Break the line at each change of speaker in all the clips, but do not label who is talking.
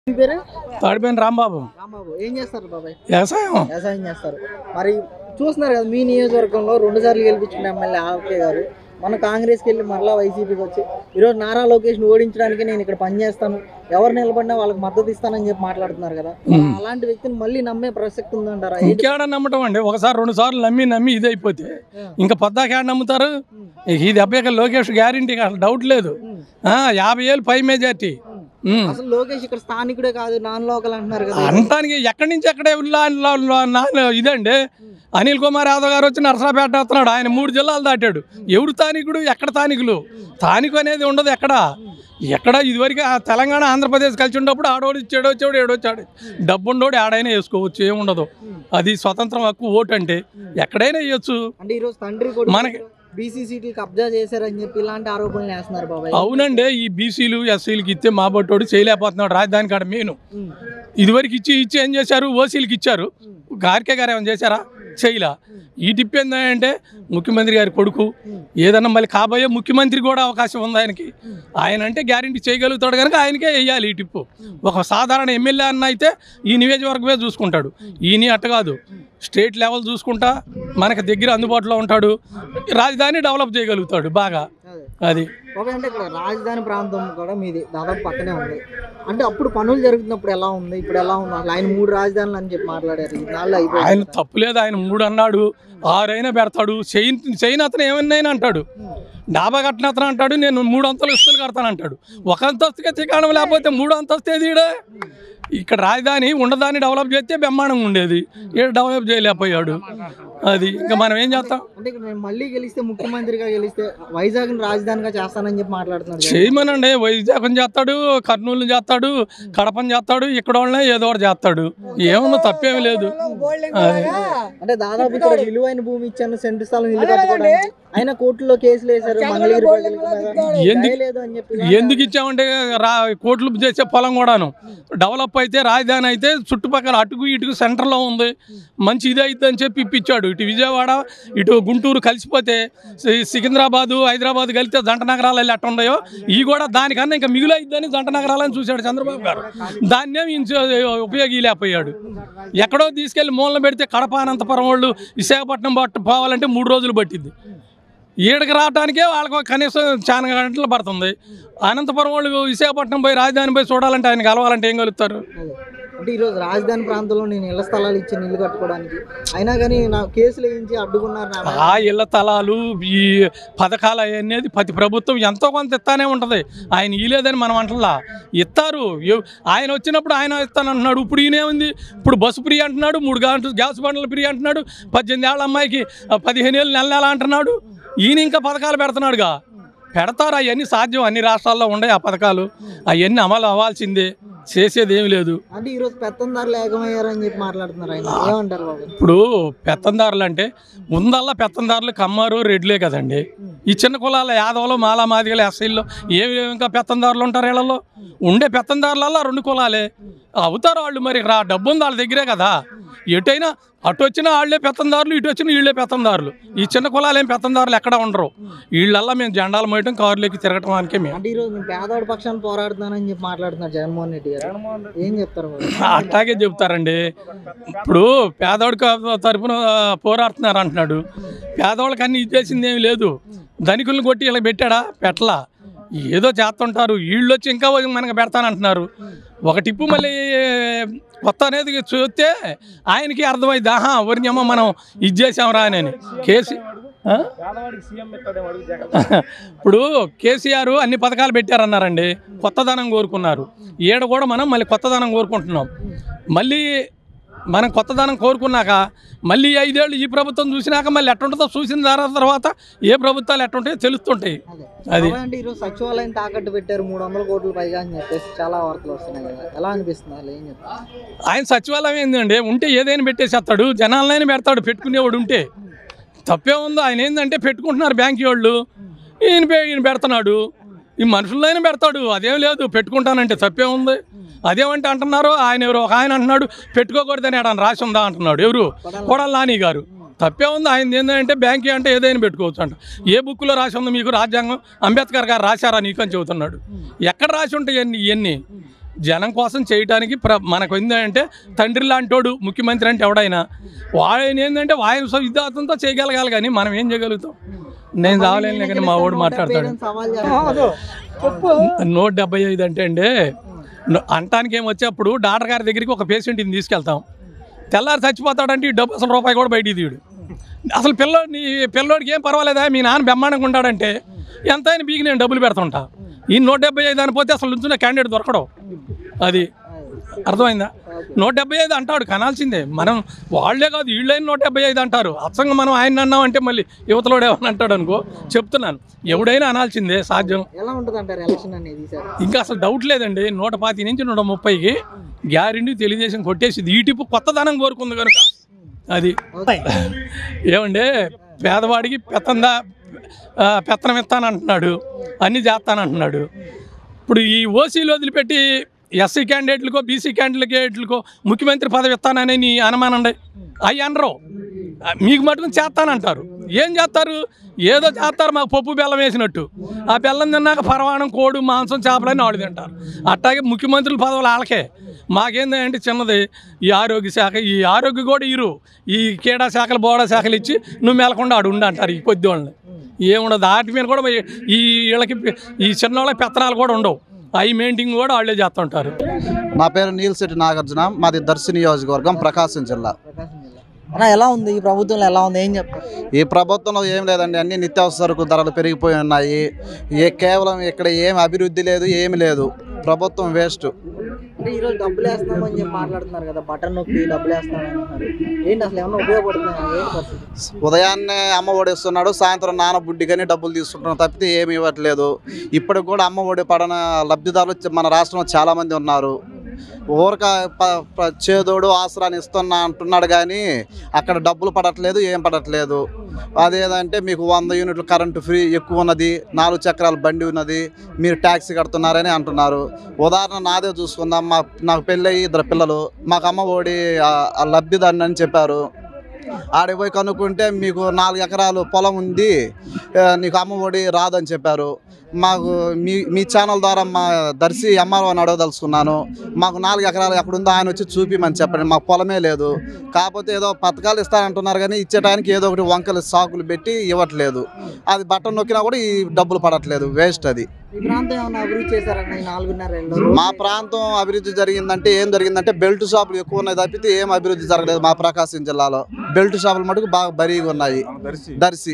తాడిపోయిన రాంబాబు
ఏం చేస్తారు బాబాయ్?
వ్యవసాయం
చేస్తారు. మరి చూస్తున్నారు కదా, మీ నియోజకవర్గంలో 2 సార్లు గెలిపించిన ఎమ్మెల్యే ఆర్కే గారు మన కాంగ్రెస్కి వెళ్ళి మరలా వైసీపీకి వచ్చి ఈరోజు నారా లోకేష్ని ఓడించడానికి నేను ఇక్కడ పనిచేస్తాను, ఎవరు నిలబడినా వాళ్ళకి మద్దతు ఇస్తానని చెప్పి మాట్లాడుతున్నారు కదా. అలాంటి వ్యక్తిని మళ్ళీ నమ్మే ప్రసక్తి ఉందంటారా?
ఇంకేడ నమ్మటం అండి, ఒకసారి 2 సార్లు నమ్మి ఇది అయిపోతే ఇంకా పొద్దాకేడ నమ్ముతారు. ఈ దెబ్బకి లోకేష్ గ్యారంటీ అసలు డౌట్ లేదు. 50,000 పై మెజార్టీ.
అసలు లోకేష్ ఇక్కడ స్థానికుడే కాదు, నాన్ లోకల్ అంటున్నారు కదా.
అంటానికి ఎక్కడి నుంచి ఎక్కడే ఇదండి. అనిల్ కుమార్ యాదవ్ గారు వచ్చి నరసరాపేట వస్తున్నాడు, ఆయన 3 జిల్లాలు దాటాడు. ఎవడు స్థానికుడు, ఎక్కడ స్థానికులు? స్థానికు అనేది ఉండదు ఎక్కడ ఇదివరకు తెలంగాణ ఆంధ్రప్రదేశ్ కలిసి ఉన్నప్పుడు ఆడోడు ఇచ్చాడు ఏడొచ్చాడు, డబ్బు ఉండోడు ఆడైనా వేసుకోవచ్చు, ఏముండదు. అది స్వతంత్రం హక్కు, ఓటు అంటే ఎక్కడైనా వేయచ్చు.
అంటే ఈరోజు తండ్రి మనకి బీసీ సీట్లు కబ్జా చేశారని చెప్పి ఇలాంటి ఆరోపణలు వేస్తున్నారు బాబాయ్.
అవునండి, ఈ బీసీలు ఎస్సీలకి ఇస్తే మా బట్టోడు చేయలేకపోతున్నాడు. రాజధాని కాడ మెయిన్ ఇదివరకు ఇచ్చి ఏం చేశారు, ఓసీలకి ఇచ్చారు. గార్కే గారు ఏమైనా చేశారా? చేయలా. ఈ టిప్ ఏంటంటే ముఖ్యమంత్రి గారి కొడుకు ఏదన్నా మళ్ళీ కాబోయే ముఖ్యమంత్రి కూడా అవకాశం ఉంది ఆయనకి. ఆయన అంటే గ్యారంటీ చేయగలుగుతాడు కనుక ఆయనకే వేయాలి ఈ టిప్పు. ఒక సాధారణ ఎమ్మెల్యే అన్న అయితే ఈ నియోజకవర్గమే చూసుకుంటాడు, ఈయన అట్ట కాదు. స్టేట్ లెవెల్ చూసుకుంటా మనకు దగ్గర అందుబాటులో ఉంటాడు, రాజధాని డెవలప్ చేయగలుగుతాడు బాగా. అది
అంటే ఇక్కడ రాజధాని ప్రాంతం కూడా మీది దాదాపు పక్కనే ఉంది. అంటే అప్పుడు పనులు జరుగుతున్నప్పుడు ఎలా ఉంది, ఇప్పుడు ఎలా ఉంది? అసలు ఆయన 3 రాజధానులు అని చెప్పి మాట్లాడారు.
ఆయన తప్పులేదు, ఆయన 3 అన్నాడు, 6 అయినా పెడతాడు. చైన్ అతను ఏమన్నా అంటాడు, డాబా కట్టిన అతను అంటాడు నేను 3 అంతస్తులు కడతాను అంటాడు. 1 అంతస్తుకే తికాణం లేకపోతే 3 అంతస్తు ఏదిడే. ఇక్కడ రాజధాని ఉండదాన్ని డెవలప్ చేస్తే బ్రహ్మాండంగా ఉండేది, డెవలప్ చేయలేకపోయాడు. అది ఇంకా మనం ఏం చేస్తాం?
అంటే నేను మళ్ళీ గెలిస్తే, ముఖ్యమంత్రిగా గెలిస్తే వైజాగ్ రాజధానిగా చేస్తానని చెప్పి మాట్లాడుతున్నాడు.
చేయమనండి, వైజాగ్ చేస్తాడు, కర్నూలు చేస్తాడు, కడపని చేస్తాడు, ఇక్కడ వాళ్ళనే ఏదో ఒకటి చేస్తాడు, ఏమన్నా తప్పేమీ లేదు.
అంటే దాదాపు ఇక్కడ విలువైన భూమి ఇచ్చాను, సెంటు స్థలం ఇల్లు కట్టుకోవడానికి, ఆయన కోర్టులో కేసులు వేశారు.
ఎందుకు ఇచ్చామంటే కోట్లు చేసే పొలం కూడాను డెవలప్ అయితే, రాజధాని అయితే చుట్టుపక్కల అటుకు ఇటుకు సెంటర్లో ఉంది, మంచి ఇది అయితే అని చెప్పి ఇప్పించాడు. ఇటు విజయవాడ ఇటు గుంటూరు కలిసిపోతే సికింద్రాబాదు హైదరాబాద్ కలిస్తే జంట నగరాలు వెళ్ళి అట్ట ఉన్నాయో, ఇవి కూడా దానికన్నా ఇంకా మిగులు అయిద్దని జంట నగరాలని చూశాడు చంద్రబాబు గారు. దాన్నే ఉపయోగించలేకపోయాడు. ఎక్కడో తీసుకెళ్ళి మూలన పెడితే కడప అనంతపురం వాళ్ళు విశాఖపట్నం పోవాలంటే 3 రోజులు పట్టింది. ఈడకి రావడానికే వాళ్ళకు కనీసం చాలా గంటలు పడుతుంది. అనంతపురం వాళ్ళు విశాఖపట్నం పోయి రాజధాని పోయి చూడాలంటే ఆయన కలవాలంటే ఏం కలుగుతారు?
అంటే ఈరోజు రాజధాని ప్రాంతంలో నేను ఇళ్ల స్థలాలు ఇచ్చాను ఇల్లు కట్టుకోవడానికి, అయినా కానీ నా కేసులు వేయించి అడ్డుకున్నారు.
ఆ ఇళ్ల స్థలాలు ఈ పథకాలు అనేది ప్రతి ప్రభుత్వం ఎంతో కొంత ఇస్తానే ఉంటుంది. ఆయన ఇలేదని మనం అంటలా, ఇస్తారు. ఆయన వచ్చినప్పుడు ఆయన ఇస్తానంటున్నాడు. ఇప్పుడు ఈయనేముంది, ఇప్పుడు బస్సు ఫ్రీ అంటున్నాడు, 3 గంటలు గ్యాస్ బండ్లు ఫ్రీ అంటున్నాడు, 18 ఏళ్ళ అమ్మాయికి 15 ఏళ్ళు నెల అంటున్నాడు. ఈయన ఇంకా పథకాలు పెడుతున్నాడుగా. పెడతారు, అవన్నీ సాధ్యం. అన్ని రాష్ట్రాల్లో ఉన్నాయి ఆ పథకాలు, అవన్నీ అమలు అవ్వాల్సిందే, చేసేది ఏమి లేదు.
అంటే ఈరోజు పెత్తందారులు ఏకమయ్యారని చెప్పి మాట్లాడుతున్నారు, ఏమంటారు బాబు?
ఇప్పుడు పెత్తందారులు అంటే ముందల్లా పెత్తందారులు కమ్మారు రెడ్లే కదండి. ఈ చిన్న కులాల యాదవులు మాలా మాదిగలు ఎస్ఐల్లో ఏమి ఇంకా పెత్తందారులు ఉంటారు. వీళ్ళలో ఉండే పెత్తందారులల్లా 2 కులాలే అవుతారు వాళ్ళు. మరి డబ్బు ఉంది వాళ్ళ దగ్గరే కదా. ఎటైనా అటు వచ్చిన వాళ్ళే పెత్తందారులు, ఇటు వచ్చిన వీళ్ళే పెత్తందారులు. ఈ చిన్న కులాలు ఏం పెత్తందారులు ఎక్కడ ఉండరు. వీళ్ళల్లా మేము జెండాలు మోయటం, కారులోకి తిరగటం మేము.
అంటే ఈరోజు నేను పేదవాడి పక్షాన్ని పోరాడుతున్నానని చెప్పి మాట్లాడుతున్నారు జగన్మోహన్ రెడ్డి గారు, ఏం చెప్తారు?
అట్లాగే చెప్తారండి. ఇప్పుడు పేదవాడికి తరఫున పోరాడుతున్నారు అంటున్నాడు. పేదవాళ్ళకి అన్ని ఇచ్చేసింది ఏమి లేదు. ధనికులను కొట్టి ఇలా పెట్టాడా? పెట్టలా. ఏదో చేస్తుంటారు. వీళ్ళు వచ్చి ఇంకా మనకు పెడతానంటున్నారు. ఒక టిప్పు మళ్ళీ కొత్త అనేది చూస్తే ఆయనకి అర్థమైంది, వర్ణ్యమ్మ మనం ఇది చేసాంరా అని. ఇప్పుడు కేసీఆర్ అన్ని పథకాలు పెట్టారన్నారండి, కొత్తదనం కోరుకున్నారు. ఈడ కూడా మనం మళ్ళీ కొత్తదనం కోరుకుంటున్నాం. మళ్ళీ మనం కొత్తదనం కోరుకున్నాక మళ్ళీ 5 ఏళ్ళు ఈ ప్రభుత్వం చూసినాక మళ్ళీ ఎట్టుంటుందో చూసిన తర్వాత ఏ ప్రభుత్వాలు ఎట్టుంటాయో తెలుస్తుంటాయి. అది
అంటే ఈరోజు సచివాలయం తాకట్టు పెట్టారు 300 కోట్ల పైగా అని చెప్పేసి చాలా వార్తలు వస్తున్నాయి కదా, ఎలా అనిపిస్తుంది? ఏం చెప్తారు?
ఆయన సచివాలయం ఏంటండి, ఉంటే ఏదైనా పెట్టేసేస్తాడు, జనాలనైనా పెడతాడు. పెట్టుకునేవాడు ఉంటే తప్పే ఉందో. ఆయన ఏంటంటే పెట్టుకుంటున్నారు బ్యాంక్ వాళ్ళు, ఈయన పెడుతున్నాడు. ఈ మనుషులైనా పెడతాడు, అదేం లేదు. పెట్టుకుంటానంటే తప్పే ఉంది. అదేమంటే అంటున్నారు, ఆయన ఎవరు ఒక ఆయన అంటున్నాడు పెట్టుకోకూడదని రాసి ఉందా అంటున్నాడు. ఎవరు? కొడాలి నాని గారు. తప్పే ఉంది. ఆయన ఏంటంటే బ్యాంక్ అంటే ఏదైనా పెట్టుకోవచ్చు అంట. ఏ బుక్లో రాసి ఉంది మీకు? రాజ్యాంగం అంబేద్కర్ గారు రాశారా నీకు అని చెబుతున్నాడు. ఎక్కడ రాసి ఉంటాయి ఇవన్నీ? జనం కోసం చేయటానికి మనకు ఏంటంటే తండ్రి లాంటోడు ముఖ్యమంత్రి అంటే ఎవడైనా ఆయన ఏంటంటే ఆయన విద్యార్థంతో చేయగలగాలి, కానీ మనం ఏం చేయగలుగుతాం? నేను రావలేను కానీ మా వాడు మాట్లాడతాడు. 175 అంటే అండి అంటానికి ఏమొచ్చేప్పుడు డాక్టర్ గారి దగ్గరికి ఒక పేషెంట్ని తీసుకెళ్తాం, తెల్లారి చచ్చిపోతాడంటే ఈ డబ్బు అసలు రూపాయి కూడా బయటికి తీయడు. అసలు పిల్లోడికి ఏం పర్వాలేదా, మీ నాన్న బ్రహ్మాండంగా ఉంటాడంటే ఎంత అయినా బీకి నేను డబ్బులు పెడుతుంటా. ఈ 175 అనిపోతే అసలు నుంచున్న క్యాండిడేట్ దొరకడం. అది అర్థమైందా? 175 అంటాడు, కనాల్సిందే. మనం వాళ్లే కాదు వీళ్ళైనా 175 అంటారు. అచ్చంగా మనం ఆయన అన్నామంటే మళ్ళీ యువతలోడు ఏమని అంటాడు అనుకో. చెప్తున్నాను, ఎవడైనా అనాల్సిందే, సాధ్యం.
ఎలా ఉంటుంది అంటారు ఎలక్షన్ అనేది?
ఇంకా అసలు డౌట్ లేదండి. 125 నుంచి 130కి గ్యారెంటీ తెలుగుదేశం కొట్టేసింది. ఈ టిప్పు కొత్తదనం కోరుకుంది కనుక. అది ఏమంటే పేదవాడికి పెత్తనం ఇస్తానంటున్నాడు, అన్నీ చేస్తానంటున్నాడు. ఇప్పుడు ఈ ఓసీలు వదిలిపెట్టి ఎస్సీ క్యాండిడేట్లకో బీసీ క్యాండిడేట్లకో ముఖ్యమంత్రి పదవి ఇస్తానని నీ అనుమానండి. అవి అనరు, మీకు మటుకు చేస్తానంటారు. ఏం చేస్తారు? ఏదో చేస్తారు, మాకు పప్పు బెల్లం వేసినట్టు. ఆ బెల్లం తిన్నాక పరవాణం, కోడి మాంసం, చేపలని వాళ్ళు తింటారు. అట్లాగే ముఖ్యమంత్రుల పదవులు వాళ్ళకే. మాకేందంటే చిన్నది ఈ ఆరోగ్య శాఖ, ఈ ఆరోగ్య కూడా ఈ క్రీడా శాఖలు బోడా శాఖలు ఇచ్చి నువ్వు మేలకుండా ఆడు ఉండి అంటారు ఈ కొద్ది వాళ్ళని. ఏముండదు వాటి మీద కూడా. ఈ వీళ్ళకి ఈ చిన్న వాళ్ళకి పెత్తనాలు కూడా ఉండవు, అవి మెయింటింగ్ కూడా వాళ్ళే చేస్తుంటారు.
నా పేరు నీలశెట్టి నాగార్జున, మాది దర్శి నియోజకవర్గం, ప్రకాశం జిల్లా.
ఎలా ఉంది ఈ ప్రభుత్వంలో? ఎలా ఉంది, ఏం చెప్తారు?
ఈ ప్రభుత్వంలో ఏం లేదండి, అన్ని నిత్యావసర ధరలు పెరిగిపోయి ఉన్నాయి. కేవలం ఇక్కడ ఏం అభివృద్ధి లేదు, ఏమి లేదు. ప్రభుత్వం వేస్ట్.
అంటే ఈరోజు డబ్బులు వేస్తున్నామని చెప్పి మాట్లాడుతున్నారు కదా, బటన్ నొక్కి డబ్బులు వేస్తున్నామని. ఏంటి అసలు ఏమన్నా ఉపయోగపడుతుంది?
ఉదయాన్నే అమ్మ ఒడి ఇస్తున్నాడు, సాయంత్రం నాన్న బుడ్డికని డబ్బులు తీసుకుంటున్నాడు తప్పితే ఏమి ఇవ్వట్లేదు. ఇప్పటికి కూడా అమ్మ ఒడి పడన లబ్ధిదారులు మన రాష్ట్రంలో చాలామంది ఉన్నారు. ఊరక చేదోడు ఆసరాన్ని ఇస్తున్నా అంటున్నాడు, కానీ అక్కడ డబ్బులు పడట్లేదు, ఏం పడట్లేదు. అదేదంటే మీకు 100 యూనిట్లు కరెంటు ఫ్రీ ఎక్కువ ఉన్నది, 4 చక్రాల బండి ఉన్నది, మీరు ట్యాక్సీ కడుతున్నారని అంటున్నారు. ఉదాహరణ నాదే చూసుకుందాం. నాకు పెళ్ళయి 2 పిల్లలు, మాకు అమ్మ ఒడి లబ్ధిదారుని అని చెప్పారు. ఆడికి పోయి కనుక్కుంటే మీకు 4 ఎకరాలు పొలం ఉంది, నీకు అమ్మ ఒడి రాదని చెప్పారు. మాకు మీ ఛానల్ ద్వారా మా దర్శి ఎంఆర్ఓని అడగదలుచుకున్నాను. మాకు 4 ఎకరాలు ఎక్కడుందో ఆయన వచ్చి చూపిమని చెప్పండి, మాకు పొలమే లేదు. కాకపోతే ఏదో పథకాలు ఇస్తానంటున్నారు, కానీ ఇచ్చేటానికి ఏదో ఒకటి వంకలు సాకులు పెట్టి ఇవ్వట్లేదు. అది బట్టన్ నొక్కినా కూడా ఈ డబ్బులు పడట్లేదు, వేస్ట్. అది మా ప్రాంతం అభివృద్ధి జరిగిందంటే ఏం జరిగిందంటే బెల్ట్ షాపులు ఎక్కువ ఉన్నాయి తప్పితే ఏం అభివృద్ధి జరగలేదు. మా ప్రకాశం జిల్లాలో బెల్ట్ షాపులు మటుకు బాగా బరీగా ఉన్నాయి. దర్శి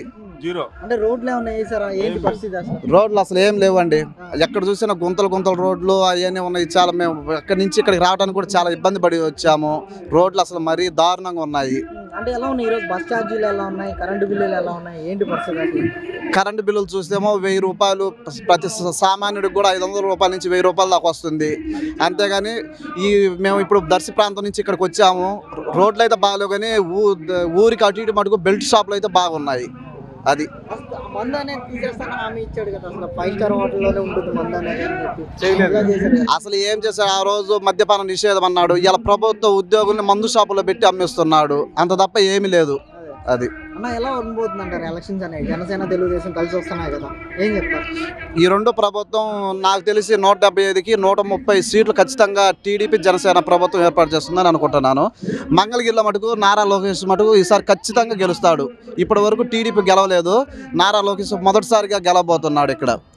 రోడ్లు అసలు ఏం లేవండి. ఎక్కడ చూసినా గుంతలు రోడ్లు అవన్నీ ఉన్నాయి. చాలా మేము ఎక్కడి నుంచి ఇక్కడికి రావడానికి కూడా చాలా ఇబ్బంది పడి వచ్చాము. రోడ్లు అసలు మరీ దారుణంగా ఉన్నాయి.
అంటే ఎలా ఉన్నాయి ఈరోజు? బస్ ఛార్జీలు ఎలా ఉన్నాయి? కరెంటు బిల్లులు ఎలా ఉన్నాయి? ఏంటి పరిస్థితి?
కరెంటు బిల్లులు చూస్తేమో 1000 రూపాయలు, ప్రతి సామాన్యుడికి కూడా 500 రూపాయల నుంచి 1000 రూపాయల దాకా వస్తుంది. అంతేగాని మేము ఇప్పుడు దర్శి ప్రాంతం నుంచి ఇక్కడికి వచ్చాము. రోడ్లు అయితే బాగాలేవు, కానీ ఊరికి అటు ఇటు మటుకు బెల్ట్ షాపులు అయితే బాగున్నాయి. అది అసలు ఏం చేశాడు? ఆ రోజు మద్యపాన నిషేధం అన్నాడు, ఇలా ప్రభుత్వ ఉద్యోగుల్ని మందు షాపులో పెట్టి అమ్మిస్తున్నాడు, అంత తప్ప ఏమీ లేదు. అది
ఎలా ఉండబోతుంది అంటారు ఎలక్షన్స్ అనేవి? జనసేన తెలుగుదేశం కలిసి వస్తున్నాయి కదా, ఏం చెప్తారు?
ఈ రెండు ప్రభుత్వం నాకు తెలిసి 175కి 130 సీట్లు ఖచ్చితంగా టీడీపీ జనసేన ప్రభుత్వం ఏర్పాటు చేస్తుందని అనుకుంటున్నాను. మంగళగిరిలో మటుకు నారా లోకేష్ మటుకు ఈసారి ఖచ్చితంగా గెలుస్తాడు. ఇప్పటి వరకు టీడీపీ గెలవలేదు, నారా లోకేష్ మొదటిసారిగా గెలవబోతున్నాడు ఇక్కడ.